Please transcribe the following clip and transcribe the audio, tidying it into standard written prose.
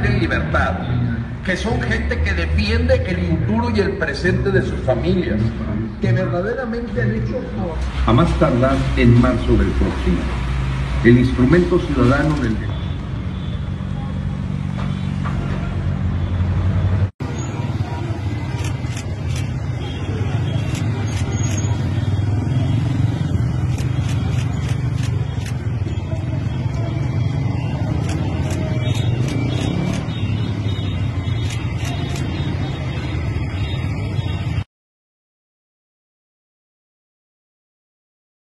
en libertad, que son gente que defiende el futuro y el presente de sus familias, que verdaderamente han hecho a más tardar en marzo del próximo. El instrumento ciudadano del